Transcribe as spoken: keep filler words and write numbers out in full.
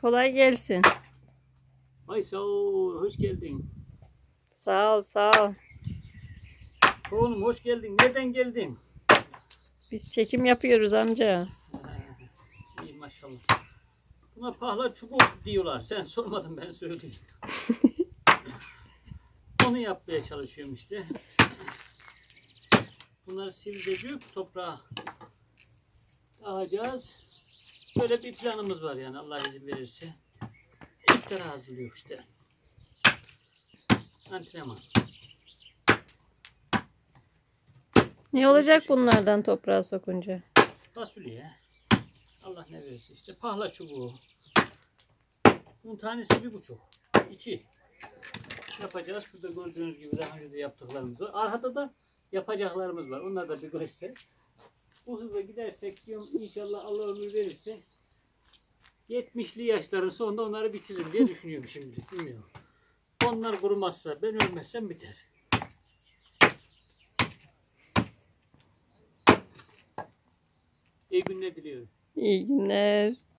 Kolay gelsin. Ay sağ ol, hoş geldin. Sağ ol, sağ ol. Oğlum hoş geldin. Nereden geldin? Biz çekim yapıyoruz amca. Ha, iyi maşallah. Buna pahla çubuk diyorlar. Sen sormadın, ben söyleyeyim. Onu yapmaya çalışıyorum işte. Bunları sivrilecek, toprağa dağacağız. Böyle bir planımız var yani, Allah izin verirse. İftara hazırlıyor işte. Antrenman. Ne olacak bunlardan toprağa sokunca? Fasulye. Allah ne verirse işte. Pahla çubuğu. Bunun tanesi bir buçuk. İki. Yapacağız. Şurada gördüğünüz gibi daha önce de yaptıklarımız var. Arkada da yapacaklarımız var. Onları da bir göster. Bu hızla gidersek diyorum, inşallah Allah ömür verirse yetmişli yaşların sonunda onları bitiririm diye düşünüyorum şimdi. Bilmiyorum. Onlar kurumazsa, ben ölmezsem biter. İyi günler diliyorum. İyi günler.